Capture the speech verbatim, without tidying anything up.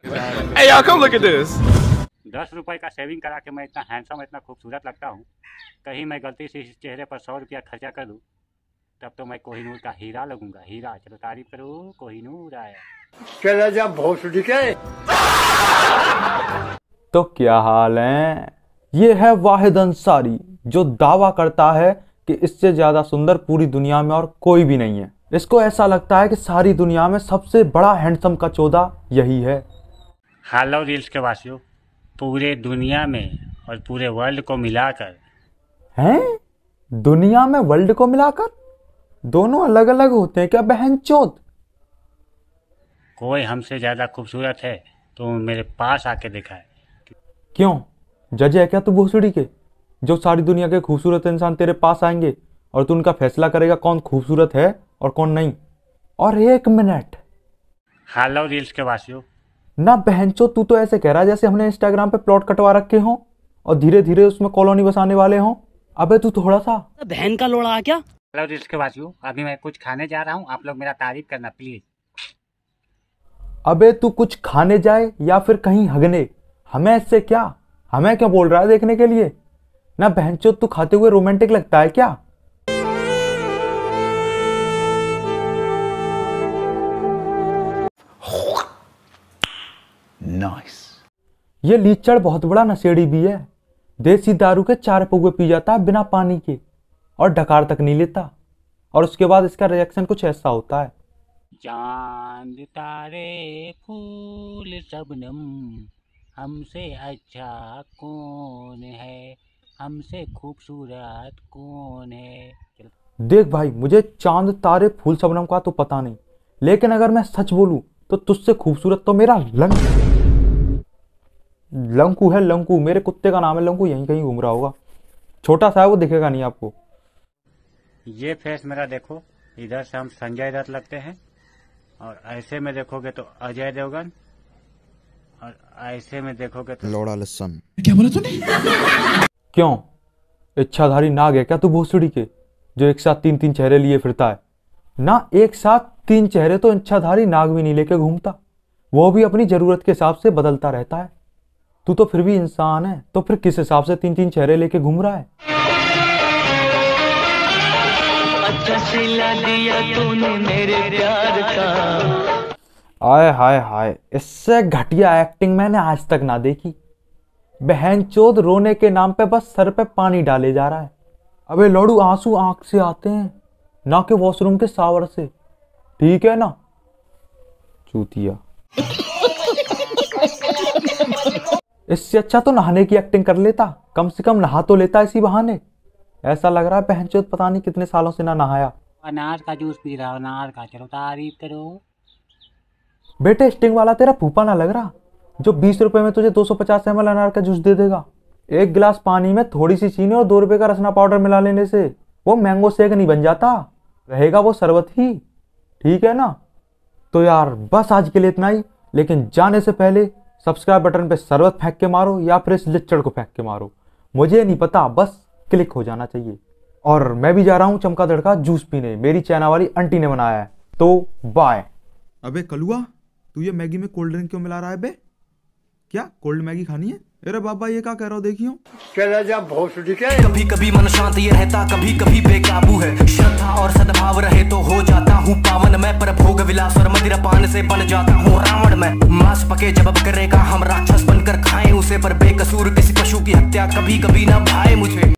Hey y'all, come look at this. दस रुपए का सेविंग करा के मैं इतना हैंडसम इतना खूबसूरत लगता हूँ। कहीं मैं गलती से इस चेहरे पर सौ रुपया खर्चा कर दूँ तब तो मैं कोहिनूर का हीरा लगूंगा। हीरा, चलो तारीफ करो, कोहिनूर आया। चला जा भोसड़ी के। तो क्या हाल है? ये है वाहिद अंसारी जो दावा करता है कि इससे ज्यादा सुंदर पूरी दुनिया में और कोई भी नहीं है। इसको ऐसा लगता है कि सारी दुनिया में सबसे बड़ा हैंडसम का चौदा यही है। हेलो रील्स के वासियों, पूरे दुनिया में और पूरे वर्ल्ड को मिलाकर। हैं? दुनिया में वर्ल्ड को मिलाकर? दोनों अलग अलग होते हैं क्या बहनचोद? कोई हमसे ज्यादा खूबसूरत है तो मेरे पास आके दिखाए। क्यों, जज है क्या तू भोसड़ी के, जो सारी दुनिया के खूबसूरत इंसान तेरे पास आएंगे और तू उनका फैसला करेगा कौन खूबसूरत है और कौन नहीं? और एक मिनट, हेलो रील्स के वासियों, ना बहनचो, तू तो ऐसे कह रहा है जैसे हमने इंस्टाग्राम पे प्लॉट कटवा रखे हों और धीरे धीरे उसमें कॉलोनी बसाने वाले हों। अबे तू थोड़ा सा बहन का लोड़ा आ क्या? हेलो रील्स के वासियों, अभी मैं कुछ खाने जा रहा हूँ, आप लोग मेरा तारीफ करना प्लीज। अबे तू कुछ खाने जाए या फिर कहीं हगने, हमें इससे क्या? हमें क्या बोल रहा है देखने के लिए? ना बहनचो, तू खाते हुए रोमांटिक लगता है क्या? नाइस। ये लीचड़ बहुत बड़ा नशेड़ी भी है। देसी दारू के चार पौवे पी जाता है बिना पानी के और डकार तक नहीं लेता, और उसके बाद इसका रिएक्शन कुछ ऐसा होता है। चांद तारे फूल शबनम, हमसे अच्छा कौन है, हमसे खूबसूरत कौन है। देख भाई, मुझे चांद तारे फूल शबनम का तो पता नहीं, लेकिन अगर मैं सच बोलूं तो तुझसे खूबसूरत तो मेरा लंक लंकू है। लंकू, मेरे कुत्ते का नाम है लंकू, यहीं कहीं घूम रहा होगा। छोटा सा है वो, दिखेगा नहीं आपको। ये फेस मेरा देखो, इधर से हम संजय दत्त लगते हैं और ऐसे में देखोगे तो अजय देवगन और ऐसे में देखोगे तो लोड़ा लसन। क्या बोला तूने? क्यों, इच्छाधारी नाग है क्या तू भोसड़ी के, जो एक साथ तीन तीन चेहरे लिए फिरता है? ना, एक साथ तीन चेहरे तो इच्छाधारी नाग भी नहीं लेके घूमता, वो भी अपनी जरूरत के हिसाब से बदलता रहता है। तू तो फिर भी इंसान है, तो फिर किस हिसाब से तीन तीन चेहरे लेके घूम रहा है? अच्छा सिला दिया तूने मेरे प्यार का। आय हाय हाय, इससे घटिया एक्टिंग मैंने आज तक ना देखी। बहनचोद रोने के नाम पे बस सर पे पानी डाले जा रहा है। अबे लौड़ू, आंसू आंख से आते हैं, ना कि वॉशरूम के शावर से, ठीक है ना चूतिया। इससे अच्छा तो नहाने की एक्टिंग कर लेता, कम से कम नहा तो लेता इसी बहाने। ऐसा लग रहा है बहनचोद पता नहीं कितने सालों से ना नहाया। अनार का जूस पी रहा, अनार का, चलो तारीफ करो। बेटे, स्टिंग वाला तेरा फूफा ना लग रहा, जो बीस रुपए में तुझे दो सौ पचास एम एल अनार का जूस दे देगा। एक गिलास पानी में थोड़ी सी चीनी और दो रुपए का रसना पाउडर मिला लेने से वो मैंगो शेक नहीं बन जाता, रहेगा वो शरबत ही, ठीक है ना? तो यार बस आज के लिए इतना ही, लेकिन जाने से पहले सब्सक्राइब बटन पे शरबत फेंक के मारो या फिर इस लिच्चड़ को फेंक के मारो, मुझे नहीं पता, बस क्लिक हो जाना चाहिए। और मैं भी जा रहा हूँ चमका दड़का जूस पीने, मेरी चाइना वाली आंटी ने बनाया है, तो बाय। अबे कलुआ, तू ये मैगी में कोल्ड ड्रिंक क्यों मिला रहा है बे? क्या कोल्ड मैगी खानी है? अरे बाबा, ये क्या कह रहा हो देखियो। चला जा भोसड़ी के। कभी कभी मन शांत ये रहता, कभी कभी बेकाबू है। श्रद्धा और सद्भाव रहे तो हो जाता हूँ पावन मैं, पर भोग विलास और मदिरा पान से बन जाता हूँ रावण मैं। मांस पके जब अब करेगा हम राक्षस बनकर खाएं उसे, पर बेकसूर किसी पशु की हत्या कभी कभी ना भाए मुझे।